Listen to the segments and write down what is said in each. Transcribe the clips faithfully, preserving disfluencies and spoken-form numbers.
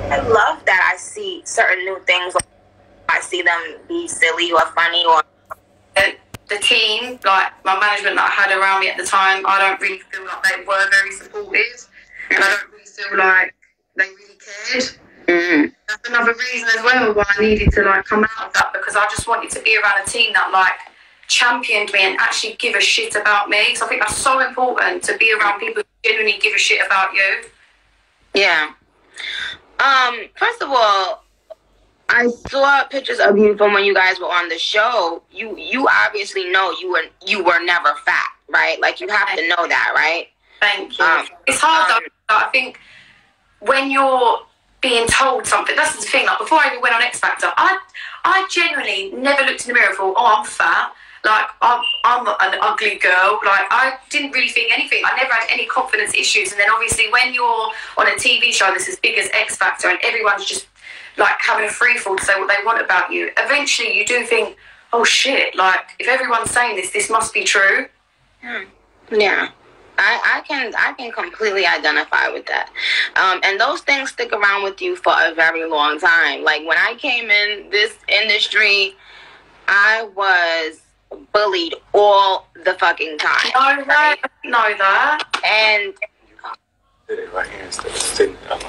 I love that I see certain new things. I see them be silly or funny or... The, the team, like my management that I had around me at the time, I don't really feel like they were very supportive. And I don't really feel like they really cared. Mm. That's another reason as well why I needed to like come out of that, because I just wanted to be around a team that like championed me and actually give a shit about me. So I think that's so important, to be around people who genuinely give a shit about you. Yeah. Um, first of all, I saw pictures of you from when you guys were on the show. You you obviously know you were you were never fat, right? Like, you have to know that, right? Thank you. Um, it's hard um, though. I think when you're being told something, that's the thing. Like, before I even went on X Factor, I I genuinely never looked in the mirror and thought, oh, I'm fat. Like, I'm, I'm an ugly girl. Like, I didn't really think anything. I never had any confidence issues. And then obviously when you're on a T V show that's as big as X Factor and everyone's just like having a free fall to say what they want about you, eventually you do think, oh shit, like, if everyone's saying this, this must be true. Yeah. Yeah. I, I can I can completely identify with that. Um, and those things stick around with you for a very long time. Like, when I came in this industry, I was bullied all the fucking time. Oh, right. I didn't know that. And right here instead of sitting alone.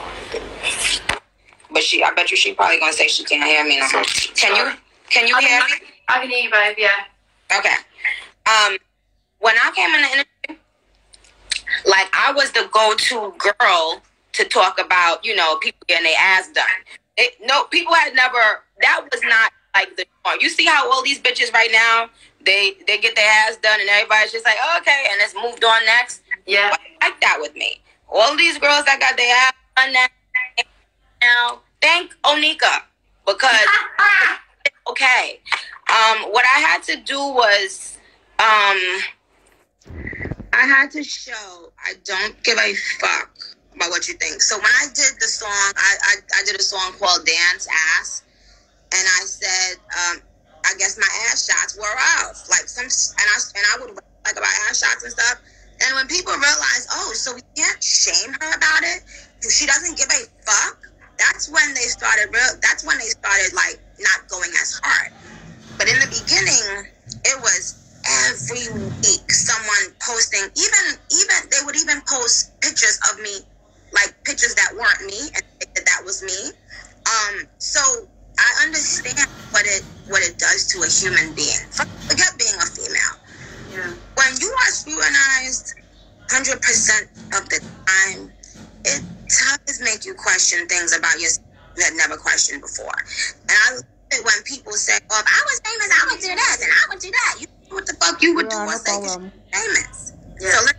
but she, I bet you she probably gonna say she can't hear me now. Can you can you I hear can, me? I can hear you, babe. Yeah. Okay. Um, when I came in the industry, like, I was the go-to girl to talk about, you know, people getting their ass done. It, no, people had never. That was not like the norm. You see how all these bitches right now, they they get their ass done and everybody's just like, oh, okay, and it's moved on next. Yeah. Like that with me. All these girls that got their ass done now, thank Onika, because okay. Um, what I had to do was, um, I had to show I don't give a fuck about what you think. So when I did the song, I I, I did a song called Dance Ass. And I said, um, I guess my ass shots were off. Like, some, and I and I would like about ass shots and stuff. And when people realize, oh, so we can't shame her about it, she doesn't give a fuck. That's when they started. Real. That's when they started like not going as hard. But in the beginning, it was every week someone posting. Even even they would even post pictures of me, like pictures that weren't me, and that that was me. Um, so. I understand what it what it does to a human being. Forget being a female. Yeah. When you are scrutinized one hundred percent of the time, it does make you question things about yourself you had never questioned before. And I love it when people say, well, if I was famous, I would do this and I would do that. You know what the fuck you would yeah, do or no say because problem. you're famous. Yeah. So,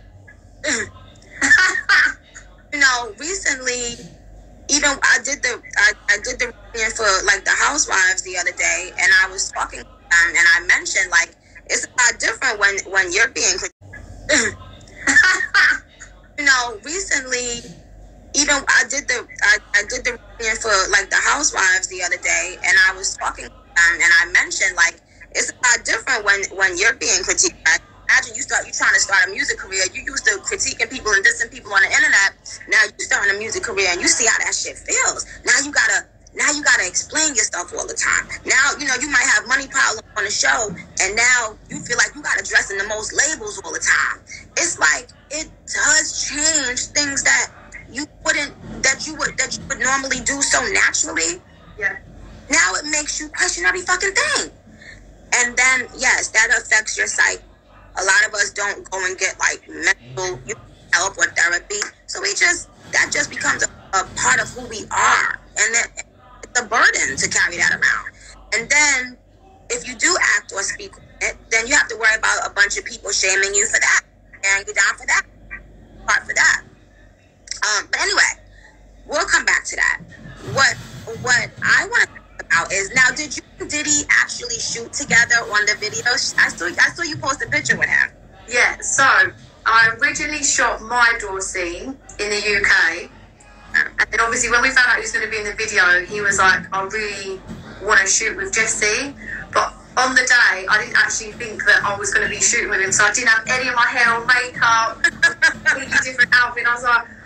you know, recently, even I did the I, I did the reunion for like the Housewives the other day, and I was talking to them, and I mentioned like it's a lot different when when you're being critiqued. You know, recently, even I did the I, I did the reunion for like the Housewives the other day, and I was talking to them, and I mentioned like it's a lot different when when you're being critiqued. Imagine you start you trying to start a music career. You used to critiquing people and dissing people on the internet. Now you starting a music career and you see how that shit feels. Now you gotta now you gotta explain yourself all the time. Now, you know, you might have money pile on the show and now you feel like you gotta dress in the most labels all the time. It's like it does change things that you wouldn't that you would that you would normally do so naturally. Yeah. Now it makes you question every fucking thing. And then yes, that affects your psyche. A lot of us don't go and get like mental help or therapy, so we just that just becomes a, a part of who we are, and it, it's a burden to carry that around. And then if you do act or speak it, then you have to worry about a bunch of people shaming you for that, and you down for that, part for that. Um, but anyway, we'll come back to that. What what I want to about is now, did you and Diddy actually shoot together on the video? I saw I saw you post a picture with him. Yeah, so I originally shot my door scene in the U K, and then obviously when we found out he was going to be in the video, he was like, I really want to shoot with Jesse, but on the day I didn't actually think that I was going to be shooting with him, so I didn't have any of my hair or makeup, completely different outfit. I was like,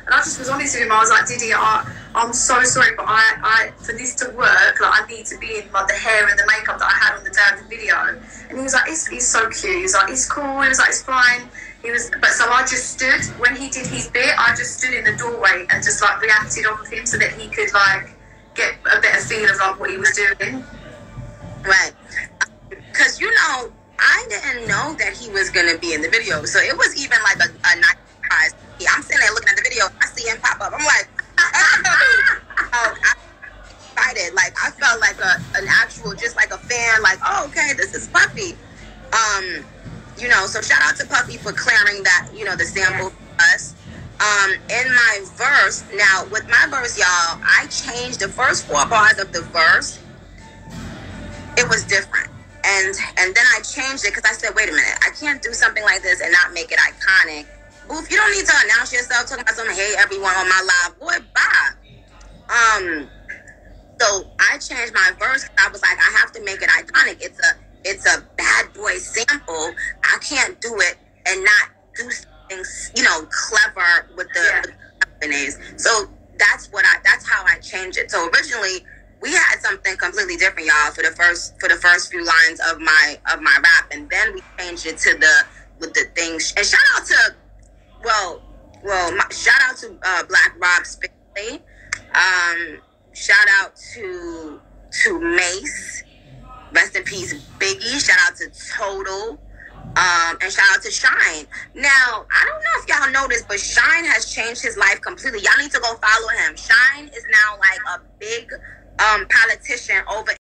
And I just was honest with him. I was like, Diddy, I, I'm so sorry, but I, I, for this to work, like, I need to be in like the hair and the makeup that I had on the day of the video. And he was like, it's, he's so cute. He was like, it's cool. He was like, it's fine. He was, but so I just stood when he did his bit. I just stood in the doorway and just like reacted off of him so that he could like get a better feel of like what he was doing. Right. Because, you know, I didn't know that he was going to be in the video. So it was even like a, a nice surprise. I'm sitting there looking at the video. I see him pop up. I'm like, oh, oh I'm excited. Like, I felt like a, an actual, just like a fan. Like, oh, okay, this is Puffy. Um, you know, so shout out to Puffy for clearing that, you know, the sample for us. Um, in my verse, now with my verse, y'all, I changed the first four bars of the verse. It was different. And and then I changed it because I said, wait a minute, I can't do something like this and not make it iconic. Boof, you don't need to announce yourself talking about some, hey, everyone on my live. Boy, bye. Um, so I changed my verse. I was like, I have to make it iconic. It's a it's a bad boy sample. I can't do it and not do something, you know, clever with the, Yeah. with the companies. So that's what I that's how I changed it. So originally we had something completely different, y'all, for the first for the first few lines of my of my rap, and then we changed it to the with the things. And shout out to well, well, my, shout out to uh, Black Rob Spickley. Um, shout out to to Mace. Rest in peace, Biggie. Shout out to Total. Um, and shout out to Shine. Now, I don't know if y'all know this, but Shine has changed his life completely. Y'all need to go follow him. Shine is now like a big um, politician over